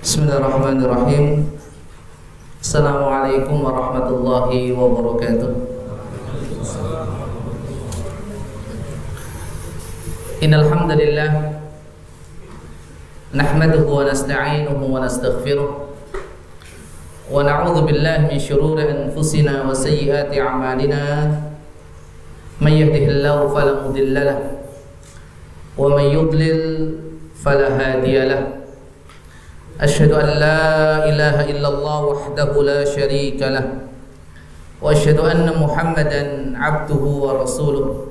Bismillahirrahmanirrahim. Assalamualaikum warahmatullahi wabarakatuh. Innal hamdalillah nahmaduhu wa nasta'inuhu wa nastaghfiruh wa na'udzu billahi min shururi anfusina wa sayyiati a'malina. May yahdihillahu fala mudilla lahu wa may yudlil fala hadiya lahu. Asyhadu an la ilaha illallah wahdahu la syarika lah wa asyhadu anna Muhammadan abduhu wa rasuluh.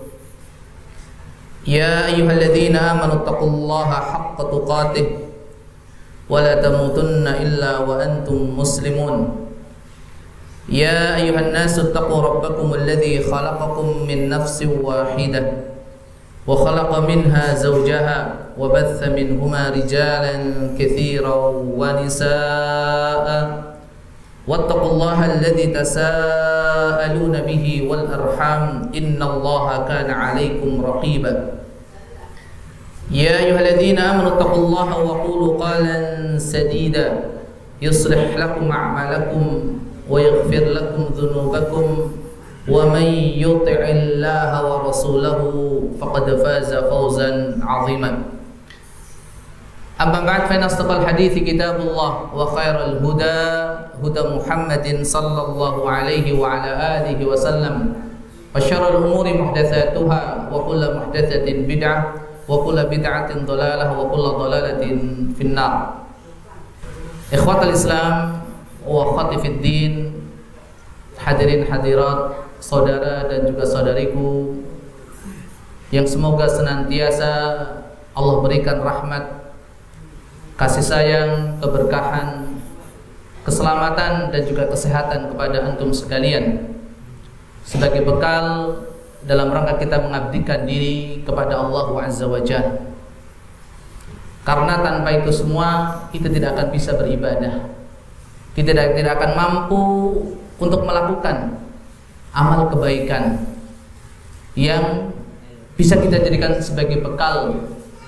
Ya ayyuhalladzina amanu taqullaha haqqa tuqatih wa la tamutunna illa wa antum muslimun. Ya ayyuhan nasu taqu rabbakum alladzi khalaqakum min nafsin wahidah wa khalaqa minha zawjaha wa batha minhuma rijalan katsiran wa nisaa'a wattaqullaha alladzi tasaaluna bihi wal arham innallaha kana 'alaikum raqiba. Ya ayyuhalladzina amanu taqullaha wa qulu qalan sadida yuslih lakum a'malakum wa yaghfir lakum dhunubakum wa may yuti'illaha wa rasulahu faqad faza fawzan 'aziman. Amma ba'd, fa asdaqal hadithi kitabullah wa khairal huda huda Muhammadin sallallahu alaihi wa ala alihi wa sallam wa syarrul umuri muhdatsatuha wa kullu muhdatsatin bid'ah wa kullu bid'atin dhalalah wa kullu dhalalatin finnar. Ikhwatal Islam wa akhwati fid din, hadirin hadirat, saudara dan juga saudariku yang semoga senantiasa Allah berikan rahmat, kasih sayang, keberkahan, keselamatan dan juga kesehatan kepada antum sekalian sebagai bekal dalam rangka kita mengabdikan diri kepada Allah Azza wa Jalla. Karena tanpa itu semua kita tidak akan bisa beribadah, kita tidak akan mampu untuk melakukan amal kebaikan yang bisa kita jadikan sebagai bekal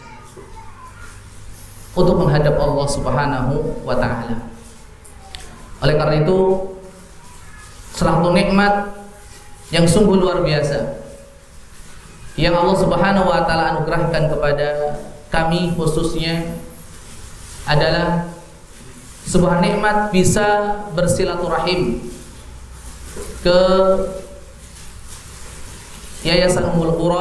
untuk menghadap Allah Subhanahu wa ta'ala. Oleh karena itu, salah satu nikmat yang sungguh luar biasa yang Allah Subhanahu wa ta'ala anugerahkan kepada kami khususnya adalah sebuah nikmat bisa bersilaturahim ke Yayasan Ummul Qura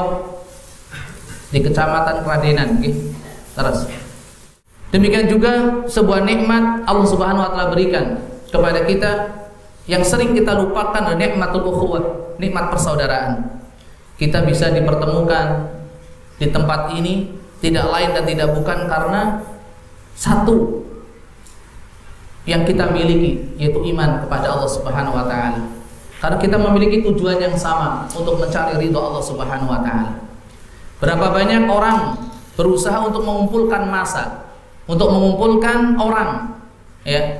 di Kecamatan Kradenan, terus. Demikian juga sebuah nikmat Allah Subhanahu wa taala berikan kepada kita yang sering kita lupakan, nikmatul ukhuwah, nikmat persaudaraan. Kita bisa dipertemukan di tempat ini tidak lain dan tidak bukan karena satu yang kita miliki, yaitu iman kepada Allah Subhanahu wa taala. Karena kita memiliki tujuan yang sama untuk mencari ridha Allah Subhanahu wa taala. Berapa banyak orang berusaha untuk mengumpulkan massa, untuk mengumpulkan orang, ya.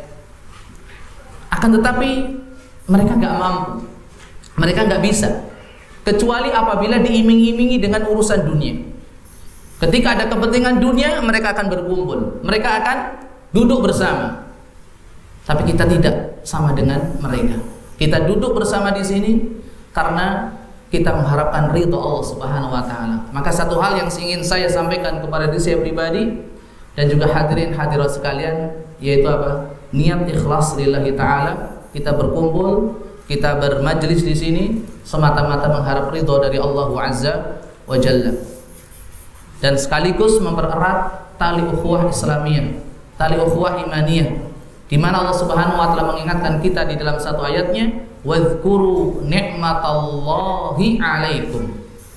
Akan tetapi mereka nggak mampu, mereka nggak bisa, kecuali apabila diiming-imingi dengan urusan dunia. Ketika ada kepentingan dunia, mereka akan berkumpul, mereka akan duduk bersama. Tapi kita tidak sama dengan mereka. Kita duduk bersama di sini karena kita mengharapkan ridha Allah Subhanahu wa taala. Maka satu hal yang ingin saya sampaikan kepada diri saya pribadi dan juga hadirin hadirat sekalian, yaitu apa? Niat ikhlas lillahi taala. Kita berkumpul, kita bermajlis di sini semata-mata mengharap ridha dari Allah Azza wa Jalla. Dan sekaligus mempererat tali ukhuwah Islamiyah, tali ukhuwah imaniyah, di mana Allah Subhanahu wa taala mengingatkan kita di dalam satu ayatnya, "Wadhkuru ni'matallahi 'alaikum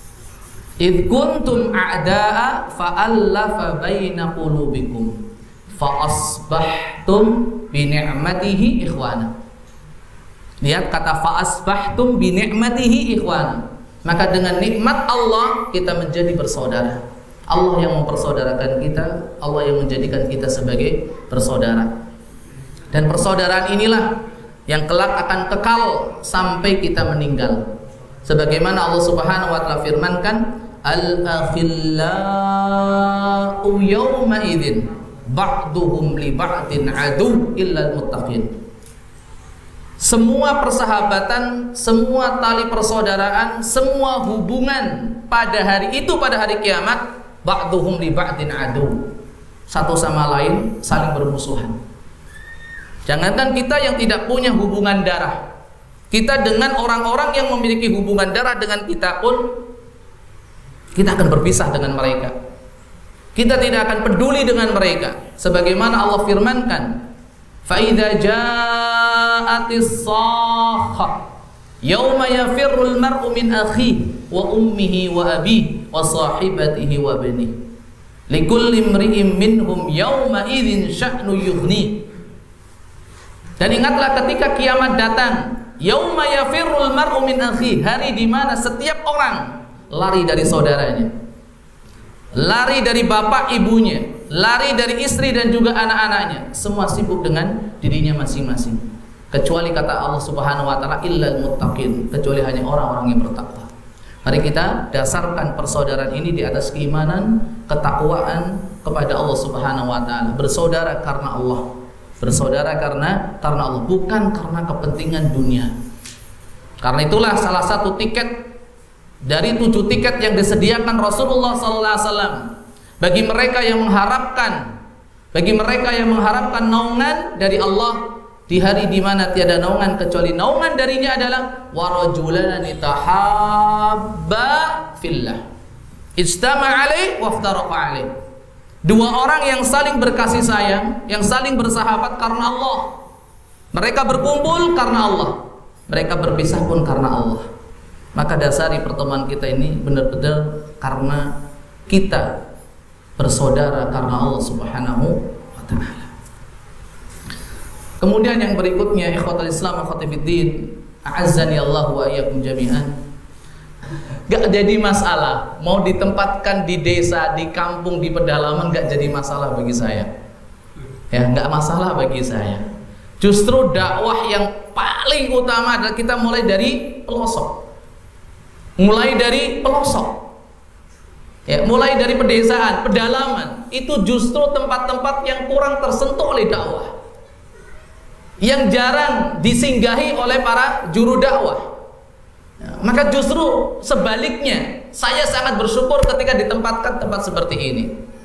id kuntum a'da'a fa'allafa baina qulubikum fa asbahtum bi ni'matihi ikhwana." Lihat kata fa asbahtum bi ni'matihi ikhwana. Maka dengan nikmat Allah kita menjadi bersaudara. Allah yang mempersaudarakan kita, Allah yang menjadikan kita sebagai bersaudara. Dan persaudaraan inilah yang kelak akan kekal sampai kita meninggal. Sebagaimana Allah Subhanahu wa taala firmankan, al-akhillau yawma idzin ba'duhum li ba'din adu illal muttaqin. Semua persahabatan, semua tali persaudaraan, semua hubungan pada hari itu, pada hari kiamat, ba'duhum li ba'din adu. Satu sama lain saling bermusuhan. Jangankan kita yang tidak punya hubungan darah, kita dengan orang-orang yang memiliki hubungan darah dengan kita pun, kita akan berpisah dengan mereka. Kita tidak akan peduli dengan mereka. Sebagaimana Allah firmankan, فَإِذَا جَاءَتِ الصَّاخَّةُ يَوْمَ يَفِرُّ الْمَرْءُ مِنْ أَخِيهِ وَأُمِّهِ وَأَبِيهِ وَصَاحِبَتِهِ وَبَنِيهِ لِكُلِّ امْرِئٍ مِّنْهُمْ يَوْمَئِذٍ شَأْنٌ يُغْنِيهِ. Dan ingatlah ketika kiamat datang, يَوْمَ يَفِرُّ الْمَرْءُ مِنْ أَخِيهِ, hari di mana setiap orang lari dari saudaranya, lari dari bapak ibunya, lari dari istri dan juga anak-anaknya. Semua sibuk dengan dirinya masing-masing. Kecuali kata Allah Subhanahu wa taala, illal muttaqin, kecuali hanya orang-orang yang bertakwa. Mari kita dasarkan persaudaraan ini di atas keimanan, ketakwaan kepada Allah Subhanahu wa taala. Bersaudara karena Allah. Bersaudara karena Allah, bukan karena kepentingan dunia. Karena itulah salah satu tiket dari 7 tiket yang disediakan Rasulullah SAW bagi mereka yang mengharapkan, naungan dari Allah di hari di mana tiada naungan kecuali naungan darinya adalah warajulani tahabba fillah ijtama'a alaihi waftaraqa alaihi. 2 orang yang saling berkasih sayang, yang saling bersahabat karena Allah. Mereka berkumpul karena Allah, mereka berpisah pun karena Allah. Maka dasari pertemuan kita ini benar-benar karena kita bersaudara karena Allah Subhanahu wa taala. Kemudian yang berikutnya, ikhwatul Islam wa khatibuddin, a'azzani Allah wa iyyakum jami'an. Gak jadi masalah mau ditempatkan di desa, di kampung, di pedalaman, gak jadi masalah bagi saya. Ya, gak masalah bagi saya. Justru dakwah yang paling utama adalah kita mulai dari pelosok. Mulai dari pelosok, ya, mulai dari pedesaan, pedalaman. Itu justru tempat-tempat yang kurang tersentuh oleh dakwah, yang jarang disinggahi oleh para juru dakwah. Ya, maka justru sebaliknya, saya sangat bersyukur ketika ditempatkan tempat seperti ini.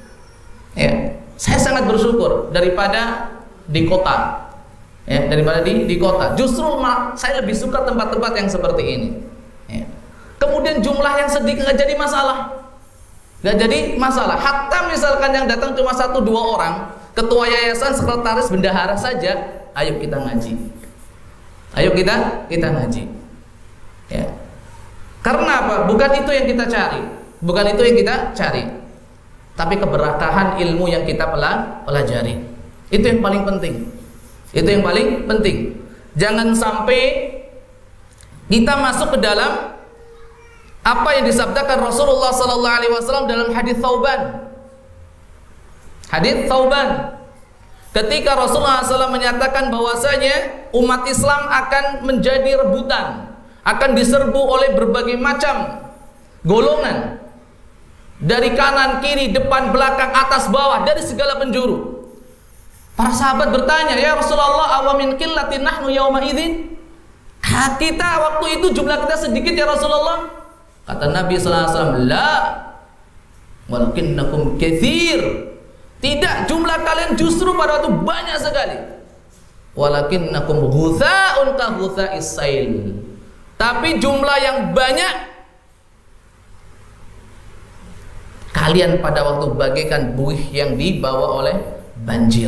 Ya, saya sangat bersyukur daripada di kota. Ya, daripada di kota. Justru saya lebih suka tempat-tempat yang seperti ini. Ya. Kemudian jumlah yang sedikit nggak jadi masalah, nggak jadi masalah. Hatta misalkan yang datang cuma 1-2 orang, ketua yayasan, sekretaris, bendahara saja, ayo kita ngaji, ayo kita ngaji. Ya. Karena apa? Bukan itu yang kita cari, bukan itu yang kita cari, tapi keberkahan ilmu yang kita pelajari. Itu yang paling penting. Itu yang paling penting. Jangan sampai kita masuk ke dalam apa yang disabdakan Rasulullah sallallahu alaihi wasallam dalam hadis Thauban. Hadis Thauban. Ketika Rasulullah SAW menyatakan bahwasanya umat Islam akan menjadi rebutan, akan diserbu oleh berbagai macam golongan, dari kanan, kiri, depan, belakang, atas, bawah, dari segala penjuru. Para sahabat bertanya, ya Rasulullah, awamin qillatin nahnu yauma idzin? Kita waktu itu jumlah kita sedikit ya Rasulullah. Kata Nabi sallallahu alaihi wasallam, la walakinnakum katsir. Tidak, jumlah kalian justru pada waktu banyak sekali. Walakinnakum ghutsa'un ka ghutsa'is sail. Tapi jumlah yang banyak, kalian pada waktu bagaikan buih yang dibawa oleh banjir.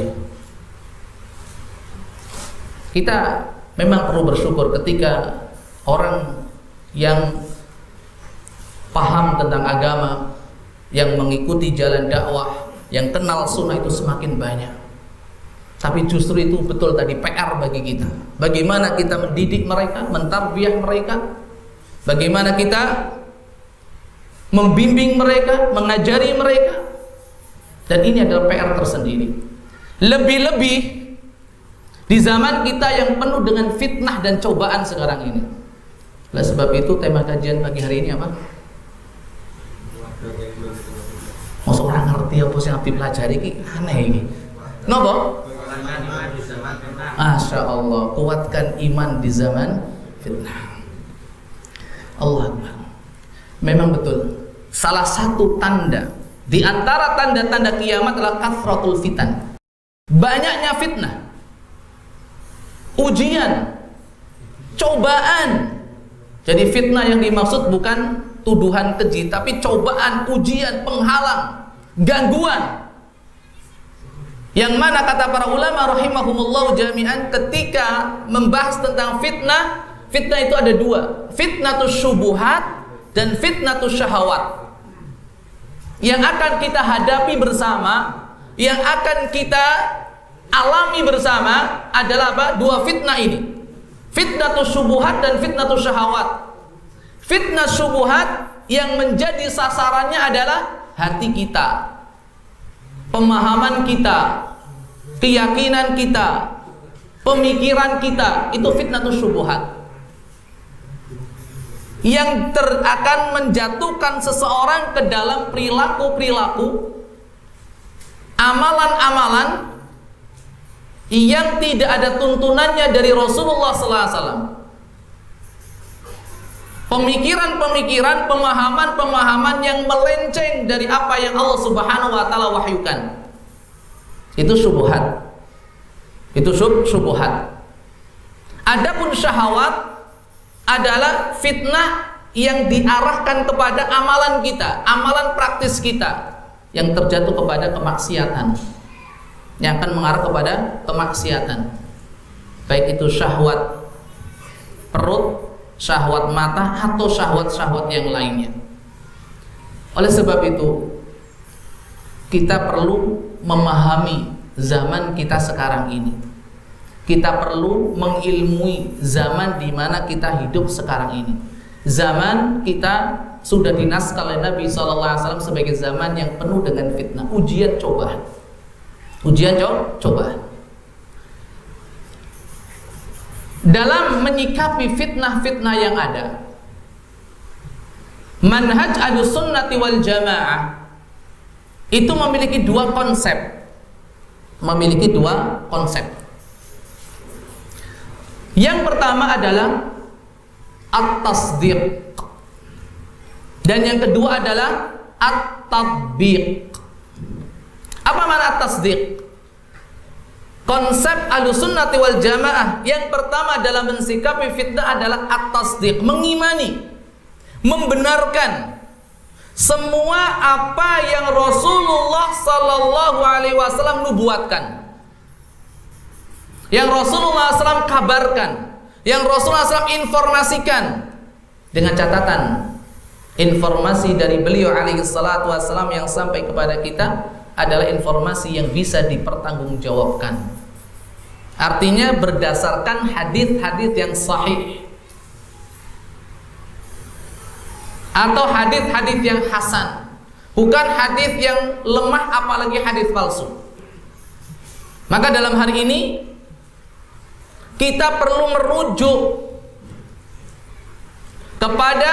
Kita memang perlu bersyukur ketika orang yang paham tentang agama, yang mengikuti jalan dakwah, yang kenal sunnah itu semakin banyak. Tapi justru itu betul tadi PR bagi kita. Bagaimana kita mendidik mereka, mentarbiyah mereka, bagaimana kita membimbing mereka, mengajari mereka. Dan ini adalah PR tersendiri. Lebih-lebih di zaman kita yang penuh dengan fitnah dan cobaan sekarang ini. Oleh sebab itu tema kajian pagi hari ini apa? Masa orang ngerti apa sih yang dipelajari ini? Aneh ini. Nopo? Masya Allah, kuatkan iman di zaman fitnah. Allah Akbar. Memang betul. Salah satu tanda di antara tanda-tanda kiamat adalah kathratul fitan. Banyaknya fitnah, ujian, cobaan. Jadi fitnah yang dimaksud bukan tuduhan keji, tapi cobaan, ujian, penghalang, gangguan. Yang mana kata para ulama rahimahumullah jami'an ketika membahas tentang fitnah, fitnah itu ada dua, fitnatus syubuhat dan fitnatus syahawat. Yang akan kita hadapi bersama, yang akan kita alami bersama adalah apa? Dua fitnah ini, fitnatus syubuhat dan fitnatus syahawat. Fitnah syubuhat yang menjadi sasarannya adalah hati kita, pemahaman kita, keyakinan kita, pemikiran kita. Itu fitnatus syubuhat yang akan menjatuhkan seseorang ke dalam perilaku-perilaku, amalan-amalan yang tidak ada tuntunannya dari Rasulullah SAW. Pemikiran-pemikiran, pemahaman-pemahaman yang melenceng dari apa yang Allah Subhanahu wa taala wahyukan. Itu syubhat. Itu syubhat. Adapun syahwat adalah fitnah yang diarahkan kepada amalan kita, amalan praktis kita yang terjatuh kepada kemaksiatan, yang akan mengarah kepada kemaksiatan. Baik itu syahwat perut, syahwat mata, atau syahwat-syahwat yang lainnya. Oleh sebab itu, kita perlu memahami zaman kita sekarang ini. Kita perlu mengilmui zaman di mana kita hidup sekarang ini. Zaman kita sudah dinaskah oleh Nabi SAW sebagai zaman yang penuh dengan fitnah, ujian, cobaan. Ujian, cobaan. Dalam menyikapi fitnah-fitnah yang ada, manhaj Ahlussunnati wal Jamaah itu memiliki dua konsep. Memiliki dua konsep. Yang pertama adalah at-tasdiq, dan yang kedua adalah at-tatbiq. Apa makna at-tasdiq? Konsep Ahlussunnati wal Jamaah yang pertama dalam mensikapi fitnah adalah at-tasdiq, mengimani, membenarkan semua apa yang Rasulullah sallallahu alaihi wasallam nubuatkan, yang Rasulullah SAW kabarkan, yang Rasulullah SAW informasikan, dengan catatan informasi dari beliau alaihi salatu wasallam yang sampai kepada kita adalah informasi yang bisa dipertanggungjawabkan. Artinya berdasarkan hadis-hadis yang sahih atau hadis-hadis yang hasan, bukan hadis yang lemah apalagi hadis palsu. Maka dalam hari ini kita perlu merujuk kepada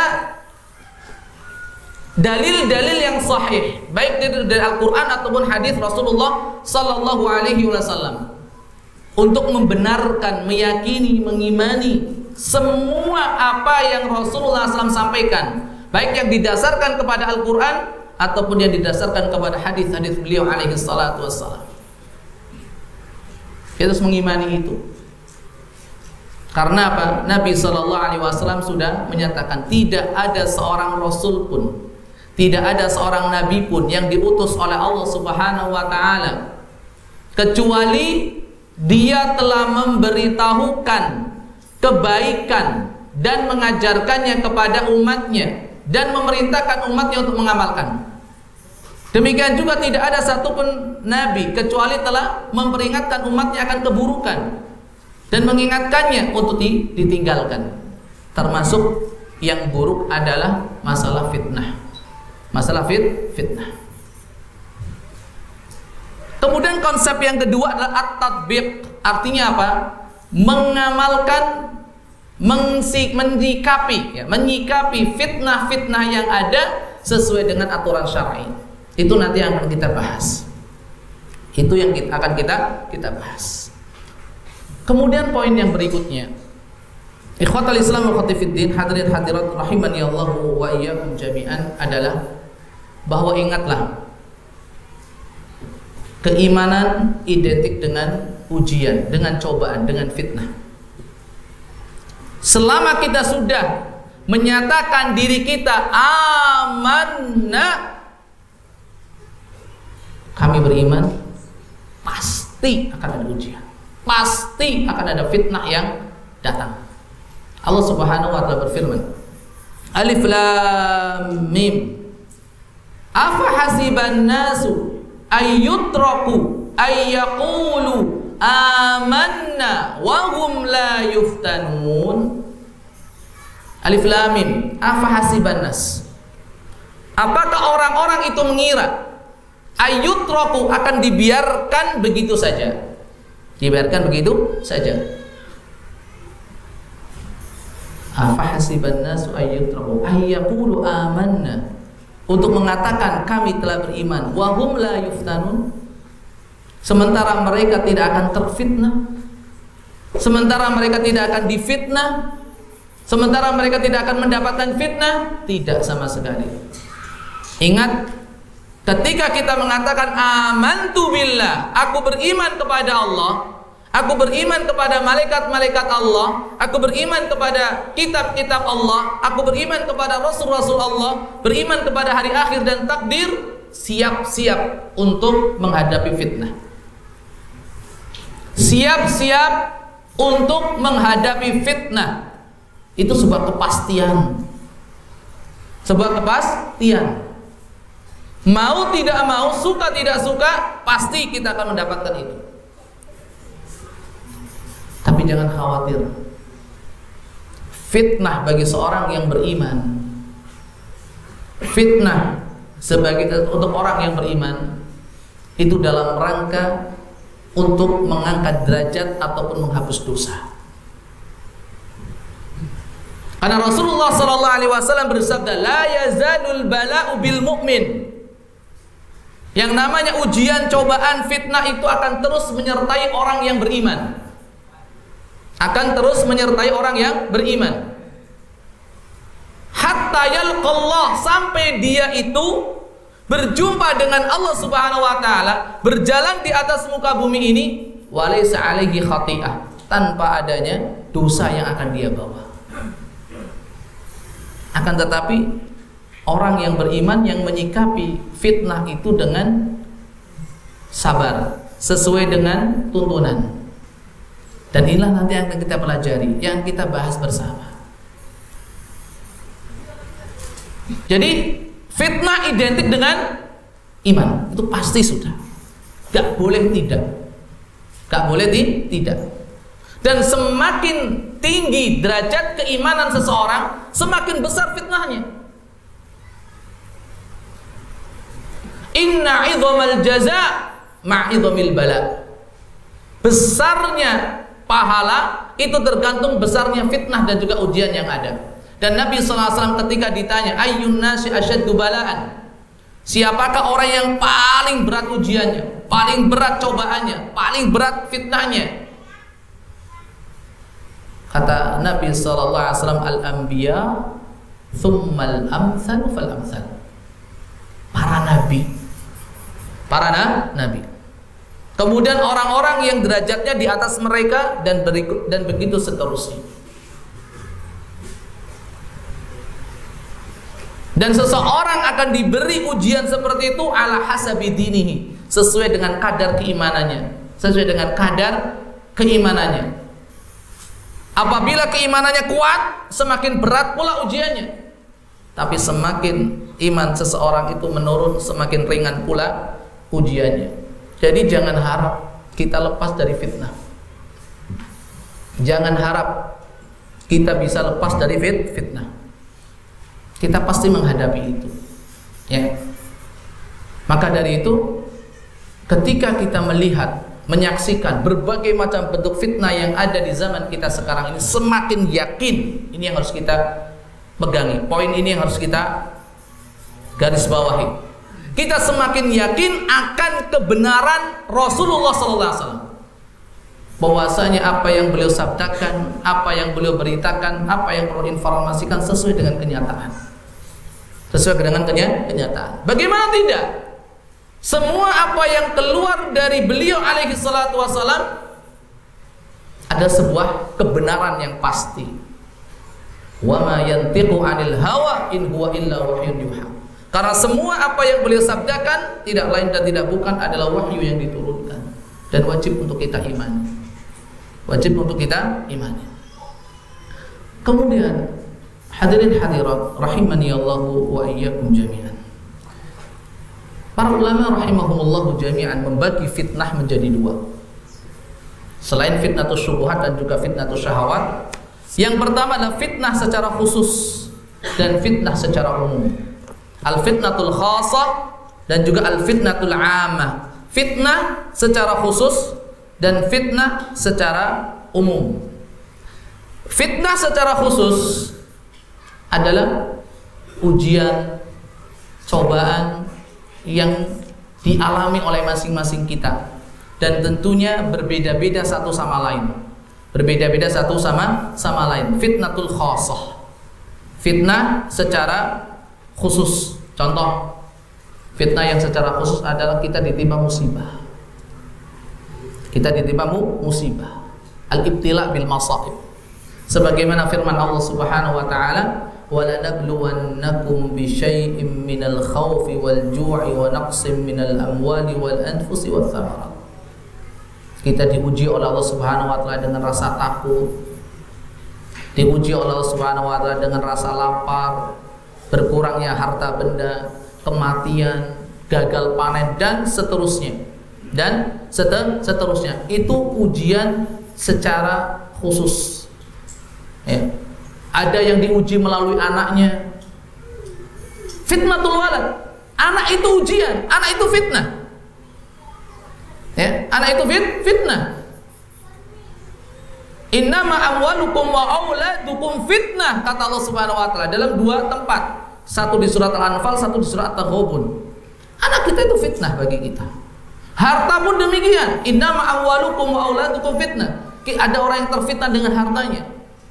dalil-dalil yang sahih, baik dari Al-Quran ataupun hadis Rasulullah Sallallahu Alaihi Wasallam, untuk membenarkan, meyakini, mengimani semua apa yang Rasulullah SAW sampaikan, baik yang didasarkan kepada Al-Quran ataupun yang didasarkan kepada hadis-hadis beliau alaihi salatu wassalam. Kita harus mengimani itu. Karena apa? Nabi SAW sudah menyatakan tidak ada seorang Rasul pun, tidak ada seorang Nabi pun yang diutus oleh Allah Subhanahu wa Ta'ala kecuali dia telah memberitahukan kebaikan dan mengajarkannya kepada umatnya dan memerintahkan umatnya untuk mengamalkan. Demikian juga tidak ada satupun Nabi kecuali telah memperingatkan umatnya akan keburukan dan mengingatkannya untuk ditinggalkan. Termasuk yang buruk adalah masalah fitnah. Masalah fitnah. Kemudian konsep yang kedua adalah at-tatbiq. Artinya apa? Mengamalkan, menyikapi fitnah-fitnah yang ada sesuai dengan aturan syar'i. Itu nanti yang akan kita bahas. Itu yang akan kita bahas. Kemudian poin yang berikutnya, ikhwatal Islam wa khatifiddin, hadirin hadirat rahimani Allah wa iyyakum jami'an, adalah bahwa ingatlah, keimanan identik dengan ujian, dengan cobaan, dengan fitnah. Selama kita sudah menyatakan diri kita amanna, kami beriman, pasti akan ada ujian, pasti akan ada fitnah yang datang. Allah Subhanahu wa taala berfirman, Alif Lam Mim, afa hasiban nasu ayyutraku ayyaqulu amanna wa hum la yuftanun. Alif Lam Mim, afa hasiban nas, apakah orang-orang itu mengira ayyutraku, akan dibiarkan begitu saja, dibiarkan begitu saja. Afa hasiban nasu ayyutraku ayyaqulu amanna, untuk mengatakan kami telah beriman, wa hum la yuftanun, sementara mereka tidak akan terfitnah, sementara mereka tidak akan difitnah, sementara mereka tidak akan mendapatkan fitnah. Tidak sama sekali. Ingat, ketika kita mengatakan amantu billah, aku beriman kepada Allah, aku beriman kepada malaikat-malaikat Allah, aku beriman kepada kitab-kitab Allah, aku beriman kepada rasul-rasul Allah, beriman kepada hari akhir dan takdir, siap-siap untuk menghadapi fitnah, siap-siap untuk menghadapi fitnah. Itu sebuah kepastian, sebuah kepastian. Mau tidak mau, suka tidak suka, pasti kita akan mendapatkan itu. Tapi jangan khawatir, fitnah bagi seorang yang beriman, fitnah untuk orang yang beriman, itu dalam rangka untuk mengangkat derajat ataupun menghapus dosa. Karena Rasulullah SAW bersabda, la yazalul bala'u bil mu'min, yang namanya ujian, cobaan, fitnah itu akan terus menyertai orang yang beriman, akan terus menyertai orang yang beriman, hatta yalqallah, sampai dia itu berjumpa dengan Allah Subhanahu wa taala, berjalan di atas muka bumi ini, walaysa alaihi khati'ah, tanpa adanya dosa yang akan dia bawa. Akan tetapi orang yang beriman yang menyikapi fitnah itu dengan sabar, sesuai dengan tuntunan. Dan inilah nanti yang akan kita pelajari, yang kita bahas bersama. Jadi fitnah identik dengan iman, itu pasti sudah, gak boleh tidak, gak boleh tidak. Dan semakin tinggi derajat keimanan seseorang, semakin besar fitnahnya. Inna idhamal jaza ma'idhamil bala, besarnya pahala itu tergantung besarnya fitnah dan juga ujian yang ada. Dan Nabi SAW ketika ditanya, ayyun nasi asyaddu bala'an, siapakah orang yang paling berat ujiannya, paling berat cobaannya, paling berat fitnahnya? Kata Nabi SAW, al-anbiya thummal amthal fal amthal, para nabi, para nabi, kemudian orang-orang yang derajatnya di atas mereka, dan begitu seterusnya. Dan seseorang akan diberi ujian seperti itu ala hasabi dinihi, sesuai dengan kadar keimanannya, sesuai dengan kadar keimanannya. Apabila keimanannya kuat, semakin berat pula ujiannya. Tapi semakin iman seseorang itu menurun, semakin ringan pula ujiannya. Jadi jangan harap kita lepas dari fitnah. Jangan harap kita bisa lepas dari fitnah. Kita pasti menghadapi itu, ya. Maka dari itu, ketika kita melihat, menyaksikan berbagai macam bentuk fitnah yang ada di zaman kita sekarang ini, semakin yakin, ini yang harus kita pegangi, poin ini yang harus kita garis bawahi. kita semakin yakin akan kebenaran Rasulullah SAW. Bahwasanya apa yang beliau sabdakan, apa yang beliau beritakan, apa yang beliau informasikan sesuai dengan kenyataan. Sesuai dengan kenyataan. Bagaimana tidak? Semua apa yang keluar dari beliau alaihi salatu wassalam ada sebuah kebenaran yang pasti. Wa ma yantiqu 'anil hawa in huwa illa wahyun yuha. Karena semua apa yang beliau sabdakan tidak lain dan tidak bukan adalah wahyu yang diturunkan, dan wajib untuk kita imani. Wajib untuk kita imani. Kemudian hadirin hadirat rahimani Allahu wa iyyakum jami'an. Para ulama rahimahumullahu jami'an membagi fitnah menjadi dua. Selain fitnatus syubhat dan juga fitnatus syahawat, yang pertama adalah fitnah secara khusus dan fitnah secara umum. Al-fitnatul khasah dan juga al-fitnatul 'ammah. Fitnah secara khusus dan fitnah secara umum. Fitnah secara khusus adalah ujian, cobaan yang dialami oleh masing-masing kita, dan tentunya berbeda-beda satu sama lain. Berbeda-beda satu sama lain. Fitnatul khasah, fitnah secara khusus. Contoh fitnah yang secara khusus adalah kita ditimpa musibah. Kita ditimpa musibah. Al-ibtila bil masaib. Sebagaimana firman Allah Subhanahu wa taala, "Wa lanabluwannakum bi syai'im minal khaufi wal ju'i wa naqsim minal amwali wal anfusi wath thamarat." Kita diuji oleh Allah Subhanahu wa taala dengan rasa takut. Diuji oleh Allah Subhanahu wa taala dengan rasa lapar, berkurangnya harta benda, kematian, gagal panen dan seterusnya. Dan seterusnya. Itu ujian secara khusus, ya. Ada yang diuji melalui anaknya. Fitnatul walad, anak itu ujian, anak itu fitnah, ya. Anak itu fitnah. Innama amwalukum wa auladukum fitnah, kata Allah Subhanahu wa taala dalam dua tempat. Satu di surat Al-Anfal, satu di surat At-Taghabun. Anak kita itu fitnah bagi kita. Harta pun demikian. Innama amwalukum wa auladukum fitnah. Ada orang yang terfitnah dengan hartanya.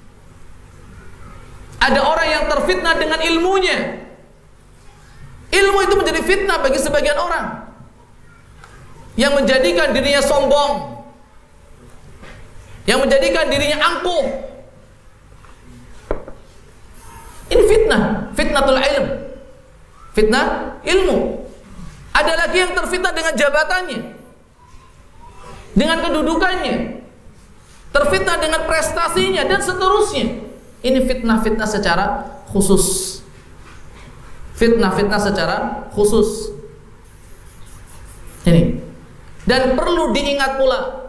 Ada orang yang terfitnah dengan ilmunya. Ilmu itu menjadi fitnah bagi sebagian orang, yang menjadikan dirinya sombong, yang menjadikan dirinya angkuh. Ini fitnah, fitnatul ilm, fitnah ilmu. Ada lagi yang terfitnah dengan jabatannya, dengan kedudukannya, terfitnah dengan prestasinya dan seterusnya. Ini fitnah-fitnah secara khusus. Fitnah-fitnah secara khusus. Ini. Dan perlu diingat pula,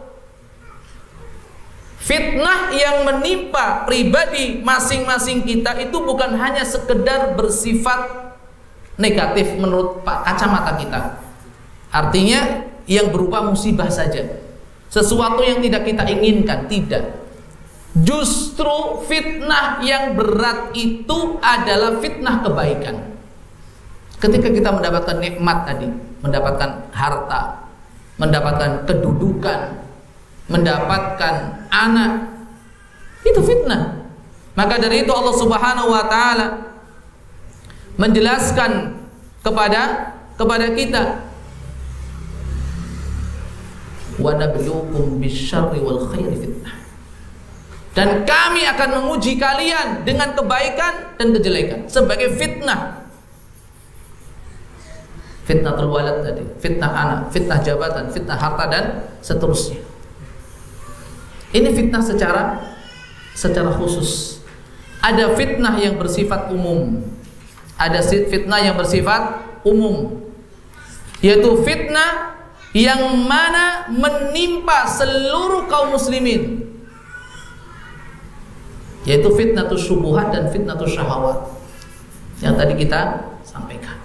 fitnah yang menimpa pribadi masing-masing kita itu bukan hanya sekedar bersifat negatif menurut kacamata kita. Artinya yang berupa musibah saja, sesuatu yang tidak kita inginkan. Tidak. Justru fitnah yang berat itu adalah fitnah kebaikan. Ketika kita mendapatkan nikmat tadi, mendapatkan harta, mendapatkan kedudukan, mendapatkan anak, itu fitnah. Maka dari itu Allah Subhanahu wa taala menjelaskan kepada kita, wa nabluukum bisyarri wal khairi fitnah, dan kami akan menguji kalian dengan kebaikan dan kejelekan sebagai fitnah. Fitnatul walad tadi, fitnah anak, fitnah jabatan, fitnah harta dan seterusnya. Ini fitnah secara khusus. Ada fitnah yang bersifat umum. Ada fitnah yang bersifat umum, yaitu fitnah yang mana menimpa seluruh kaum muslimin, yaitu fitnatus syubhat dan fitnatus syahawat yang tadi kita sampaikan.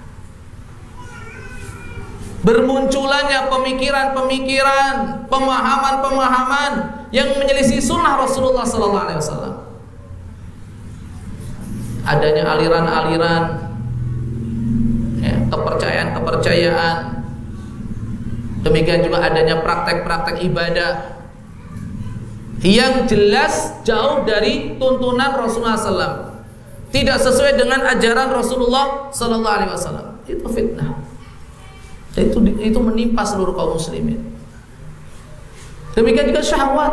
Bermunculannya pemikiran-pemikiran, pemahaman-pemahaman yang menyelisih sunnah Rasulullah sallallahu alaihi wasallam. Adanya aliran-aliran, ya, kepercayaan-kepercayaan. Demikian juga adanya praktek-praktek ibadah yang jelas jauh dari tuntunan Rasulullah SAW, tidak sesuai dengan ajaran Rasulullah SAW. Itu fitnah. Itu menimpa seluruh kaum muslimin. Demikian juga syahwat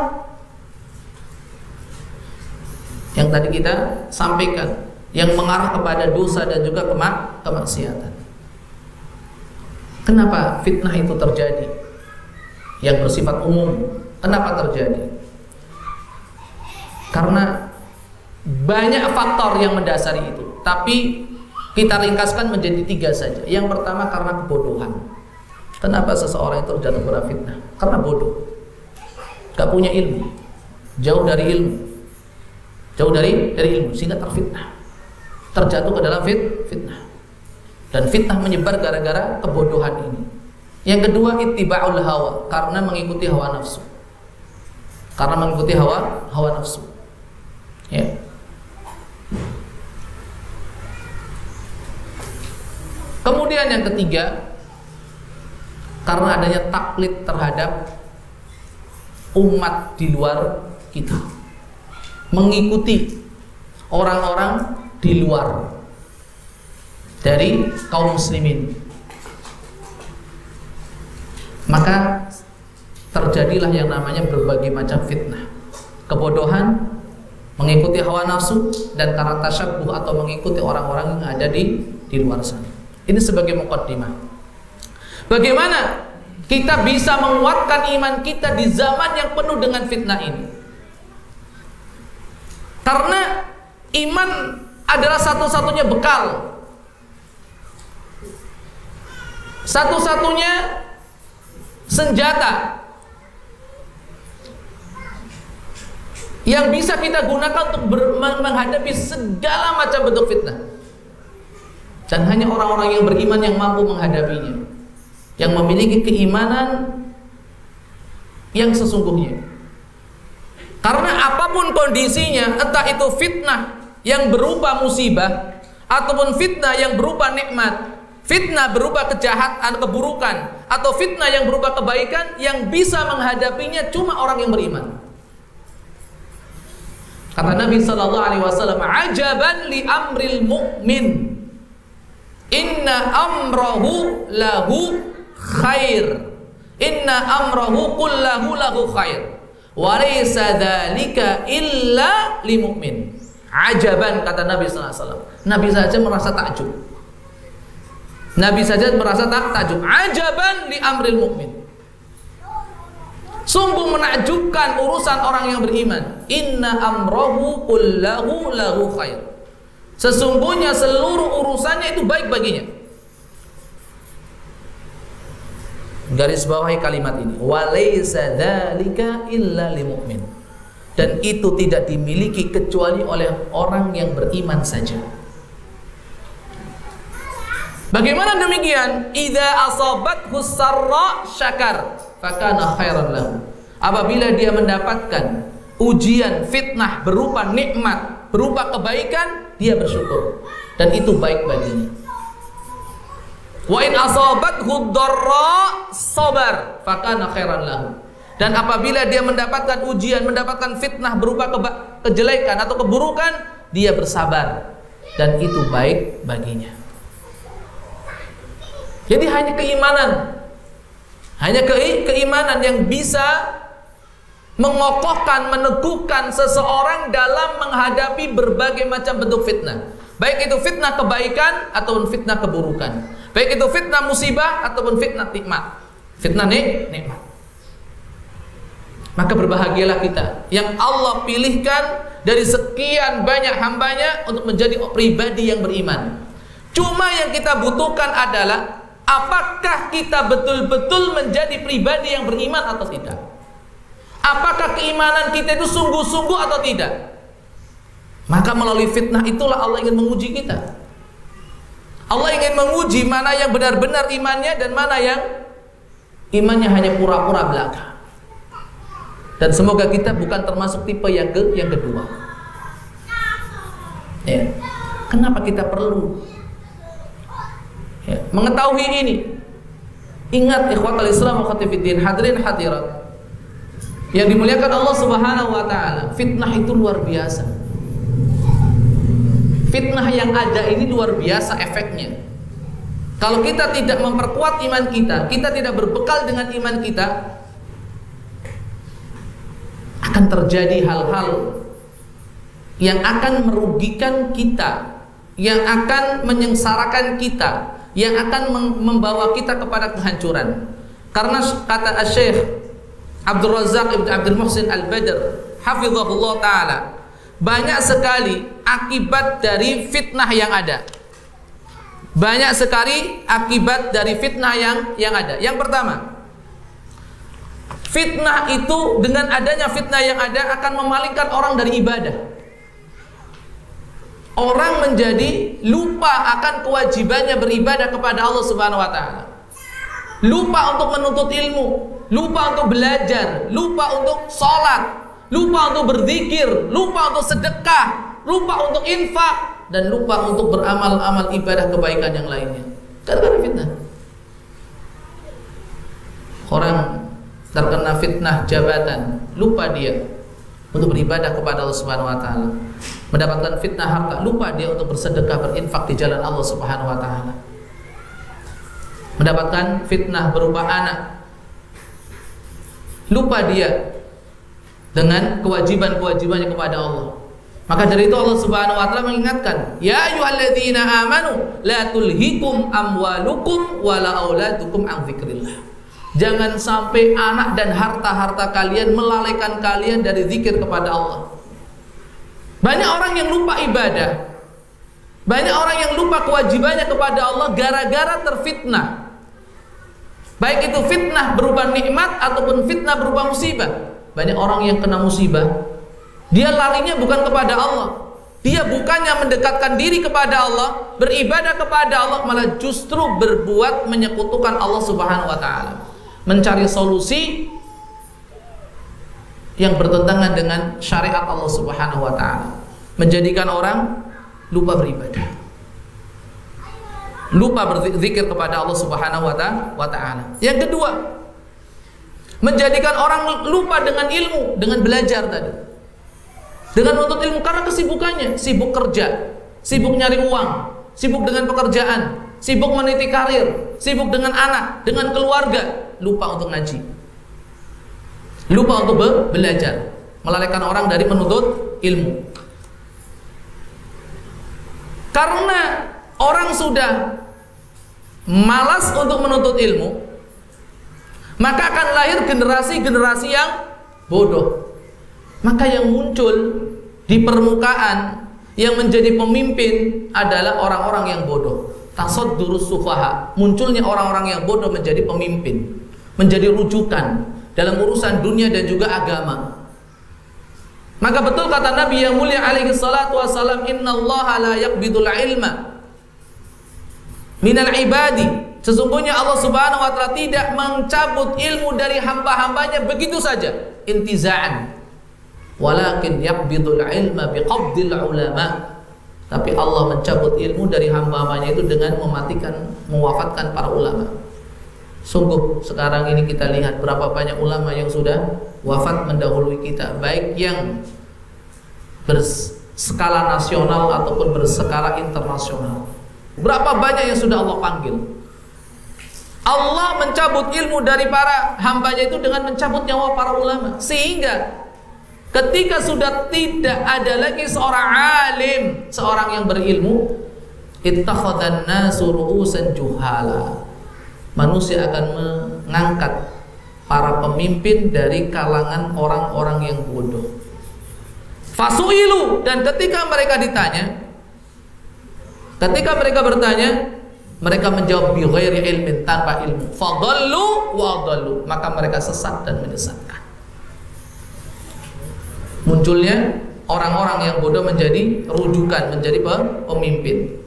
yang tadi kita sampaikan, yang mengarah kepada dosa dan juga kemaksiatan. Kenapa fitnah itu terjadi? Yang bersifat umum. Kenapa terjadi? Karena banyak faktor yang mendasari itu, tapi kita ringkaskan menjadi 3 saja. Yang pertama karena kebodohan. Kenapa seseorang itu terjatuh pada fitnah? Karena bodoh, gak punya ilmu, jauh dari ilmu, sehingga terfitnah, terjatuh ke dalam fitnah. Dan fitnah menyebar gara-gara kebodohan ini. Yang kedua ittiba'ul hawa, karena mengikuti hawa nafsu. Hawa nafsu. Ya. Kemudian yang ketiga, karena adanya taklid terhadap umat di luar kita, mengikuti orang-orang di luar dari kaum muslimin, maka terjadilah yang namanya berbagai macam fitnah, kebodohan, mengikuti hawa nafsu, dan karena tasyabbuh atau mengikuti orang-orang yang ada di luar sana. Ini sebagai muqaddimah. Bagaimana kita bisa menguatkan iman kita di zaman yang penuh dengan fitnah ini? Karena iman adalah satu-satunya bekal, satu-satunya senjata yang bisa kita gunakan untuk menghadapi segala macam bentuk fitnah. Dan hanya orang-orang yang beriman yang mampu menghadapinya, yang memiliki keimanan yang sesungguhnya. Karena apapun kondisinya, entah itu fitnah yang berupa musibah ataupun fitnah yang berupa nikmat, fitnah berupa kejahatan, keburukan, atau fitnah yang berupa kebaikan, yang bisa menghadapinya cuma orang yang beriman. Kata Nabi SAW, ajaban li amril mu'min, inna amrahu lahu khair, inna amrahu kullahu lahu khair, wa laysa dzalika illa li mu'min. Ajaban, kata Nabi SAW. Nabi saja merasa takjub. Ajaban li amril mu'min. Sungguh menakjubkan urusan orang yang beriman. Inna amrahu kullahu lahu khair. Sesungguhnya seluruh urusannya itu baik baginya. Garis bawahi kalimat ini. Walaysa dzalika illa lil mu'min. Dan itu tidak dimiliki kecuali oleh orang yang beriman saja. Bagaimana demikian? Idza asabathu sarra syakar fakana khairan lahu. Apabila dia mendapatkan ujian, fitnah berupa nikmat, berupa kebaikan, dia bersyukur dan itu baik baginya. Wa in asabathu dharra sabar fakana khairan lahu. Dan apabila dia mendapatkan ujian, mendapatkan fitnah berupa kejelekan atau keburukan, dia bersabar dan itu baik baginya. Jadi hanya keimanan yang bisa mengokohkan, meneguhkan seseorang dalam menghadapi berbagai macam bentuk fitnah. Baik itu fitnah kebaikan ataupun fitnah keburukan. Baik itu fitnah musibah ataupun fitnah nikmat. Fitnah nikmat. Maka berbahagialah kita yang Allah pilihkan dari sekian banyak hambanya untuk menjadi pribadi yang beriman. Cuma yang kita butuhkan adalah apakah kita betul-betul menjadi pribadi yang beriman atau tidak? Apakah keimanan kita itu sungguh-sungguh atau tidak? Maka melalui fitnah itulah Allah ingin menguji kita. Allah ingin menguji mana yang benar-benar imannya dan mana yang imannya hanya pura-pura belaka. Dan semoga kita bukan termasuk tipe yang kedua. Ya. Kenapa kita perlu mengetahui ini, ingat ikhwatal Islam wa khatifiddin, hadirin hadirat yang dimuliakan Allah Subhanahu wa taala, fitnah itu luar biasa. Fitnah yang ada ini luar biasa efeknya. Kalau kita tidak memperkuat iman kita, kita tidak berbekal dengan iman kita, akan terjadi hal-hal yang akan merugikan kita, yang akan menyengsarakan kita, yang akan membawa kita kepada kehancuran. Karena kata Syekh Abdul Razak Ibn Abdul Muhsin Al-Badr hafizahullah ta'ala, banyak sekali akibat dari fitnah yang ada. Banyak sekali akibat dari fitnah yang ada. Yang pertama, fitnah itu, dengan adanya fitnah yang ada akan memalingkan orang dari ibadah. Orang menjadi lupa akan kewajibannya beribadah kepada Allah Subhanahu wa taala. Lupa untuk menuntut ilmu, lupa untuk belajar, lupa untuk sholat, lupa untuk berzikir, lupa untuk sedekah, lupa untuk infak, dan lupa untuk beramal-amal ibadah kebaikan yang lainnya. Karena fitnah. Orang terkena fitnah jabatan, lupa dia untuk beribadah kepada Allah Subhanahu wa taala. Mendapatkan fitnah harta, lupa dia untuk bersedekah, berinfak di jalan Allah Subhanahu wa taala. Mendapatkan fitnah berupa anak, lupa dia dengan kewajiban-kewajibannya kepada Allah. Maka dari itu Allah Subhanahu wa taala mengingatkan, ya ayyuhalladzina amanu la tulhikum amwalukum wala auladukum an dzikrillah. Jangan sampai anak dan harta-harta kalian melalaikan kalian dari zikir kepada Allah. Banyak orang yang lupa ibadah, banyak orang yang lupa kewajibannya kepada Allah gara-gara terfitnah. Baik itu fitnah berupa nikmat ataupun fitnah berupa musibah. Banyak orang yang kena musibah, dia larinya bukan kepada Allah, dia bukannya mendekatkan diri kepada Allah, beribadah kepada Allah, malah justru berbuat menyekutukan Allah Subhanahu wa taala, mencari solusi yang bertentangan dengan syariat Allah Subhanahu wa taala, menjadikan orang lupa beribadah, lupa berzikir kepada Allah Subhanahu wa taala. Yang kedua, menjadikan orang lupa dengan ilmu, dengan belajar tadi, dengan menuntut ilmu, karena kesibukannya, sibuk kerja, sibuk nyari uang, sibuk dengan pekerjaan, sibuk meniti karir, sibuk dengan anak, dengan keluarga, lupa untuk ngaji, lupa untuk belajar, melalaikan orang dari menuntut ilmu. Karena orang sudah malas untuk menuntut ilmu, maka akan lahir generasi-generasi yang bodoh. Maka yang muncul di permukaan, yang menjadi pemimpin adalah orang-orang yang bodoh. Tasaddurus sufaha, munculnya orang-orang yang bodoh menjadi pemimpin, menjadi rujukan dalam urusan dunia dan juga agama. Maka betul kata Nabi yang mulia alaihi salatu wassalam, innallaha la yaqbidul ilma minal ibadi. Sesungguhnya Allah Subhanahu wa taala tidak mencabut ilmu dari hamba-hambanya begitu saja, intiza'an. Walakin yaqbidul ilma biqabdil ulama. Tapi Allah mencabut ilmu dari hamba-hambanya itu dengan mematikan, mewafatkan para ulama. Sungguh sekarang ini kita lihat berapa banyak ulama yang sudah wafat mendahului kita, baik yang berskala nasional ataupun berskala internasional. Berapa banyak yang sudah Allah panggil. Allah mencabut ilmu dari para hambanya itu dengan mencabut nyawa para ulama, sehingga ketika sudah tidak ada lagi seorang alim, seorang yang berilmu, ittakhadhan nasu ru'usan juhala. Manusia akan mengangkat para pemimpin dari kalangan orang-orang yang bodoh. Fasu'ilu, dan ketika mereka ditanya, ketika mereka bertanya, mereka menjawab bi ghairi ilmin, tanpa ilmu. Fadallu wa adallu, maka mereka sesat dan menyesatkan. Munculnya orang-orang yang bodoh menjadi rujukan, menjadi pemimpin.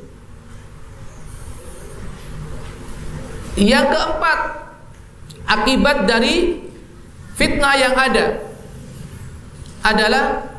Yang keempat, akibat dari fitnah yang ada adalah